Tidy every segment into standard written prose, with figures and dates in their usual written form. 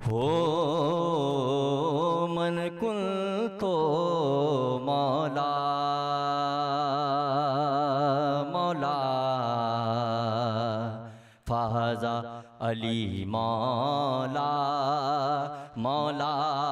हो मन कुल तो मौला मौला फ़ाज़ा अली मौला मौला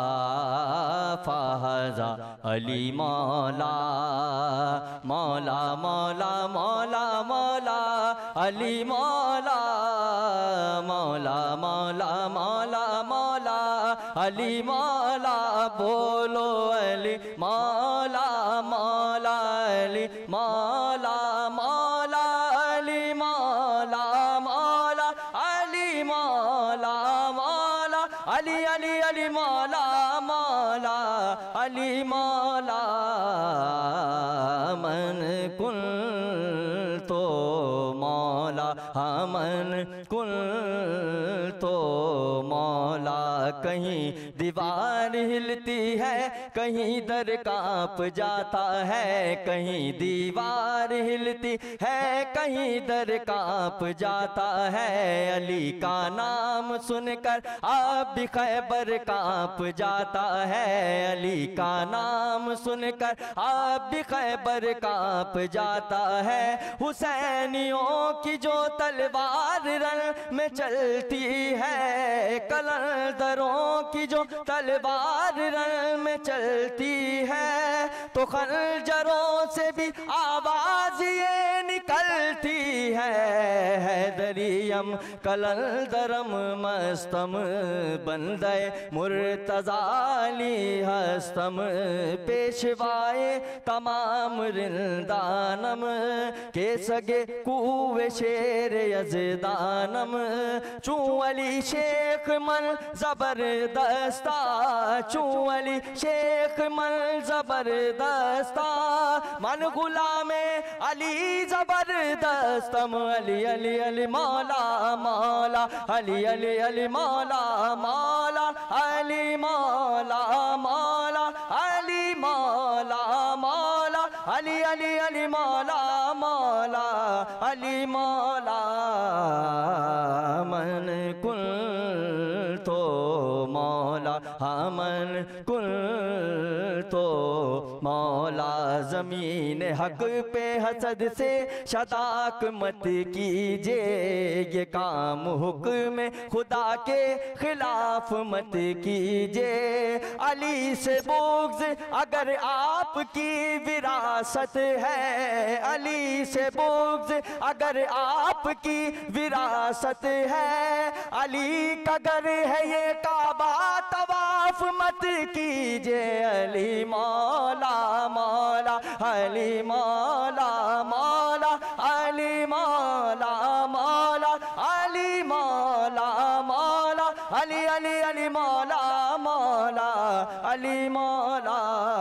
फ़ाज़ा अली मौला मौला मौला मौला मौला अली मौला मौला मौला मौला मौला अली मौला बोलो अली मौला मौला अली मौला मौला अली मौला मौला अली मौला मौला अली अली अली मौला मौला अली मौला मन कुल तो मौला हमन कुल तो मौला। कहीं दीवार हिलती है कहीं दर कांप जाता है, कहीं दीवार हिलती है कहीं दर कांप जाता है। अली का नाम सुनकर अब भी खैबर कांप जाता है, अली का नाम सुनकर अब भी खैबर कांप जाता है। हुसैनियों की जो तलवार रन में चलती है, कलंदरों की जो तलवार रन में चलती है, तो खंजरों से भी आवाज ये निकलती है। हैदरियम कलंदरम मस्तम बंदे मुर्तज़ाली हस्तम पेशवाए तमाम रिंदानम के सगे कुए शेर यज़दानम। चूं अली शेख मन जबरदस्ता, चूं अली शेख मन जबरदस्ता, मन गुलामे अली जबरदस्तम। अली अली अली मौला मौला अली अली अली मौला मौला अली मौला मौला अली मौला मौला अली अली अली मौला मौला अली मौला। मन कुल तो मौला हमन कुल तो मौला। ज़मीन हक पे हसद से शताक मत कीजिए, ये काम हुक्म खुदा के खिलाफ मत कीजिए। अली से बुग़्ज़ अगर आपकी विरासत है, अली से बुग़्ज़ अगर आपकी विरासत है, अली का घर है ये काबा तवाफ मत कीजिए। अली मौला मौला अली मौला मौला अली मौला मौला अली मौला मौला अली अली अली मौला मौला अली मौला।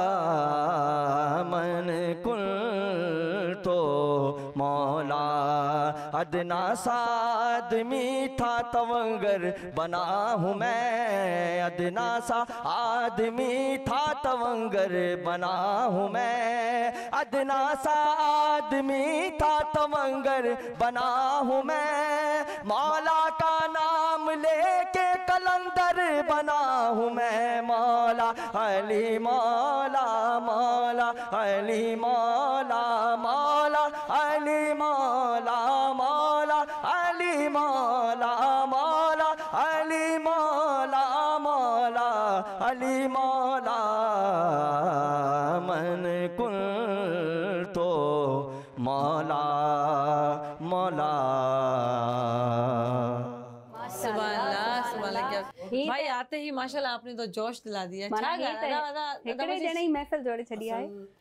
मन कुल तो मौला अदना सा आदमी था तवंगर बना हूँ मैं, अदना सा आदमी था तवंगर बना हूँ मैं, अदना सा आदमी था तवंगर बना हूँ मैं। मौला का नाम लेके कलंदर बना हूँ मैं। मौला अली मौला मौला अली मौला मौला अली मौला मौला अली मौला मौला अली मौला मौला अली मौला। मन कुल तो मौला मौला। भाई आते ही माशाल्लाह आपने तो जोश दिला दिया। महफ़िल जोड़े छड़ी आहे।